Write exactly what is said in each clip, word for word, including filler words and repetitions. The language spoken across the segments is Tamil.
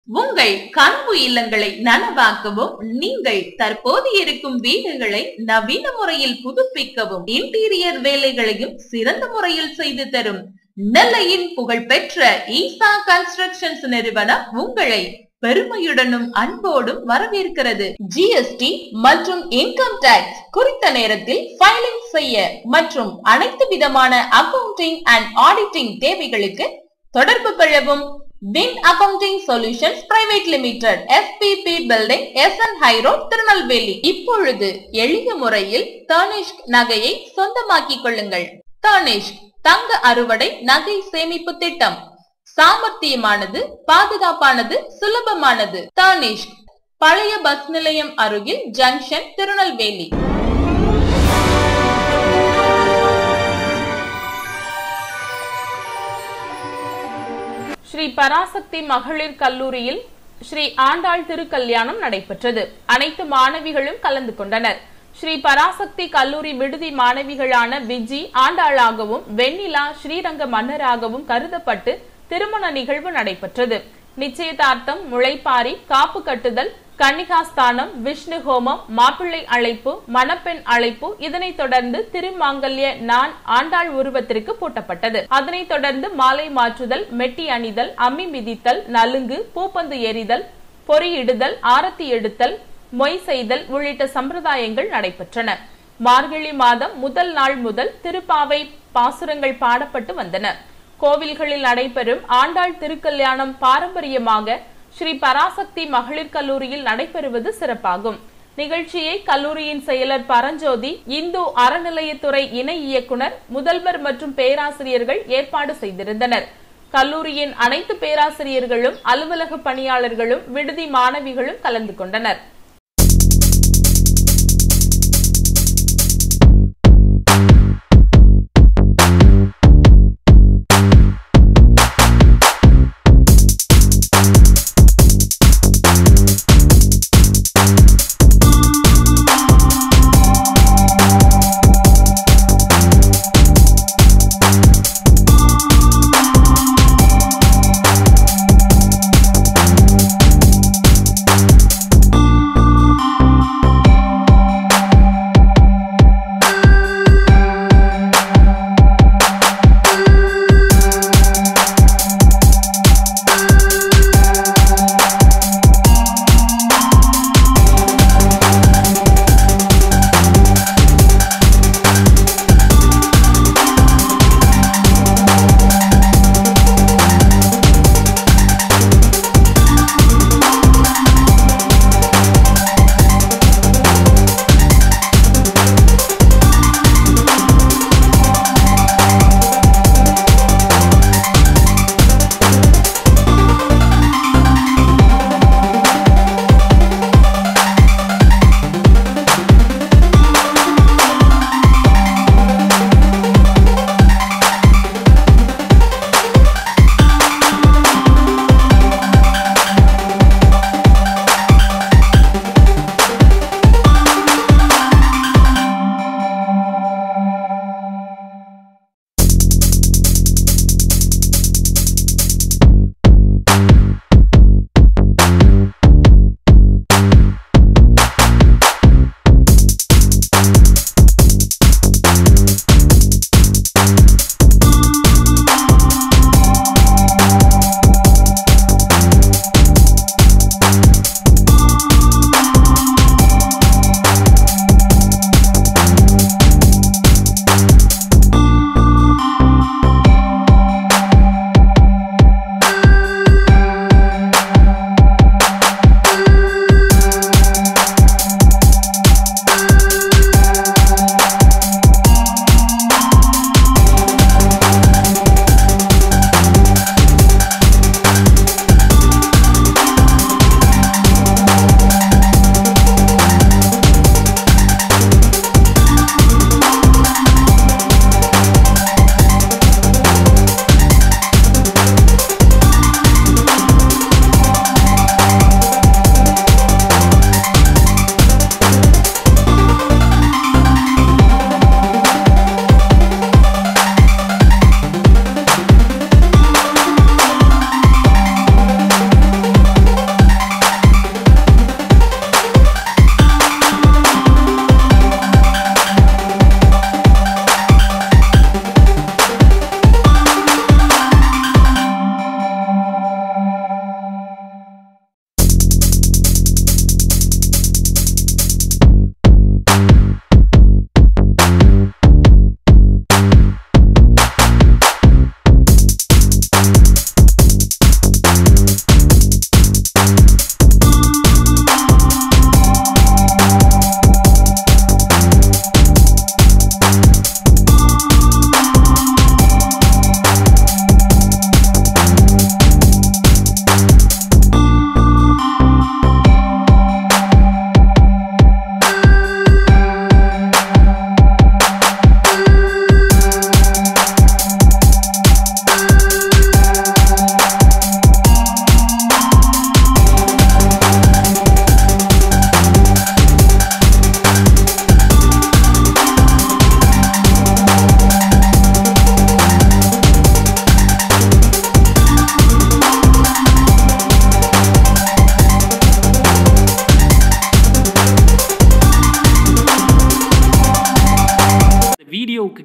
உங்கள் கனவு இல்லங்களை நனவாக்கவும், நீங்கள் தற்போது இருக்கும் வீடுகளை நவீன முறையில் புதுப்பிக்கவும், இன்டீரியர் வேலைகளையும் சிறந்த முறையில் செய்து தரும் நெல்லையின் புகழ்பெற்ற ஈசா கன்ஸ்ட்ரக்ஷன்ஸ் நிறுவனம் உங்களை பெருமையுடனும் அன்போடும் வரவேற்கிறது. ஜிஎஸ்டி மற்றும் இன்கம் டாக்ஸ் குறித்த நேரத்தில் ஃபைலிங் செய்ய மற்றும் அனைத்து விதமான அக்கவுண்டிங் அண்ட் ஆடிட்டிங் தேவைகளுக்கு தொடர்பு கொள்ளவும். Win accounting solutions private limited, SBP building, SN high road, Tirunelveli. இப்பொழுது எளிய முறையில் தனிஷ்க் நகையை சொந்தமாக்கிக் கொள்ளுங்கள். தனிஷ்க் தங்க அறுவடை நகை சேமிப்பு திட்டம் சாமர்த்தியமானது, பாதுகாப்பானது, சுலபமானது. தனிஷ்க் பழைய பஸ் நிலையம் அருகில், ஜங்ஷன், திருநெல்வேலி. ஸ்ரீ பராசக்தி மகளிர் கல்லூரியில் ஸ்ரீ ஆண்டாள் திருக்கல்யாணம் நடைபெற்றது. அனைத்து மாணவிகளும் கலந்து கொண்டனர். ஸ்ரீ பராசக்தி கல்லூரி விடுதி மாணவிகளான விஜி ஆண்டாளாகவும் வெண்ணிலா ஸ்ரீரங்க மன்னராகவும் கருதப்பட்டு திருமண நிகழ்வு நடைபெற்றது. நிச்சயதார்த்தம், முளைப்பாரி, காப்பு கட்டுதல், கன்னிகாஸ்தானம், விஷ்ணு ஹோமம், மாப்பிள்ளை அழைப்பு, மணப்பெண் அழைப்பு, இதனைத் தொடர்ந்து திருமாங்கல்ய நான் ஆண்டாள் உருவத்திற்கு பூட்டப்பட்டது. அதனைத் தொடர்ந்து மாலை மாற்றுதல், மெட்டி அணிதல், அம்மி மிதித்தல், நலுங்கு, பூப்பந்து எறிதல், பொறியிடுதல், ஆரத்தி எடுத்தல், மொய் செய்தல் உள்ளிட்ட சம்பிரதாயங்கள் நடைபெற்றன. மார்கழி மாதம் முதல் நாள் முதல் திருப்பாவை பாசுரங்கள் பாடப்பட்டு வந்தன. கோவில்களில் நடைபெறும் ஆண்டாள் திருக்கல்யாணம் பாரம்பரியமாக ஸ்ரீ பராசக்தி மகளிர் கல்லூரியில் நடைபெறுவது சிறப்பாகும். நிகழ்ச்சியை கல்லூரியின் செயலர் பரஞ்சோதி, இந்து அறநிலையத்துறை இணை இயக்குனர், முதல்வர் மற்றும் பேராசிரியர்கள் ஏற்பாடு செய்திருந்தனர். கல்லூரியின் அனைத்து பேராசிரியர்களும், அலுவலக பணியாளர்களும், விடுதி மாணவிகளும் கலந்து கொண்டனர்.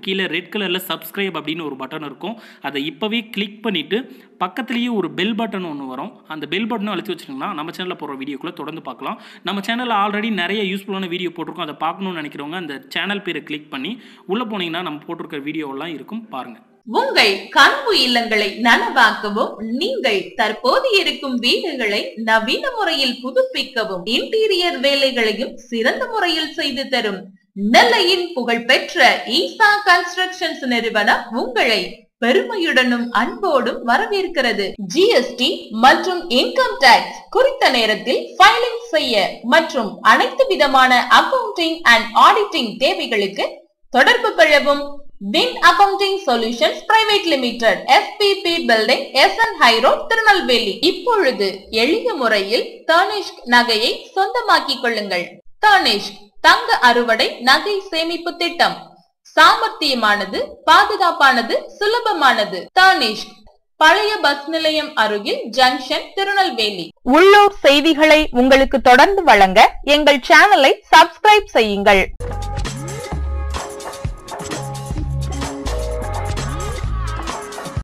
கீழே ரெட் கலரில் சப்ஸ்கிரைப் அப்படின்னு ஒரு பட்டன் இருக்கும். அதை இப்போவே கிளிக் பண்ணிவிட்டு பக்கத்துலேயே ஒரு பெல் பட்டன் ஒன்று வரும். அந்த பெல் பட்டனும் அழுத்தி வச்சுட்டிங்கன்னா நம்ம சேனலில் போகிற வீடியோக்குள்ளே தொடர்ந்து பார்க்கலாம். நம்ம சேனலில் ஆல்ரெடி நிறைய யூஸ்ஃபுல்லான வீடியோ போட்டிருக்கோம். அதை பார்க்கணும்னு நினைக்கிறவங்க அந்த சேனல் பேரை கிளிக் பண்ணி உள்ளே போனீங்கன்னா நம்ம போட்டிருக்கிற வீடியோவெல்லாம் இருக்கும், பாருங்கள். உங்கள் கனவு இல்லங்களை நனவாக்கவும், நீங்கள் தற்போது இருக்கும் வீடுகளை நவீன முறையில் புதுப்பிக்கவும், இன்டீரியர் வேலைகளையும் சிறந்த முறையில் செய்து தரும் நெல்லையின் புகழ்பெற்ற ஈசா கன்ஸ்ட்ரக்ஷன்ஸ் நிறுவனம் உங்களை பெருமையுடனும் அன்போடும் வரவேற்கிறது. ஜிஎஸ்டி மற்றும் இன்கம் டாக்ஸ் குறித்த நேரத்தில் ஃபைலிங் செய்ய மற்றும் அனைத்து விதமான அக்கவுண்டிங் அண்ட் ஆடிட்டிங் தேவைகளுக்கு தொடர்பு கொள்ளவும். Win accounting solutions private limited, SBP building, SN high road, Tirunelveli. இப்பொழுது எளிய முறையில் தனிஷ்க் நகையை சொந்தமாக்கிக் கொள்ளுங்கள். தனிஷ்க் தங்க அறுவடை நகை சேமிப்பு திட்டம் சாமர்த்தியமானது, பாதுகாப்பானது, சுலபமானது. தனிஷ்க் பழைய பஸ் நிலையம் அருகில், ஜங்ஷன், திருநெல்வேலி. உள்ளூர் செய்திகளை உங்களுக்கு தொடர்ந்து வழங்க எங்கள் சேனலை சப்ஸ்கிரைப் செய்யுங்கள்.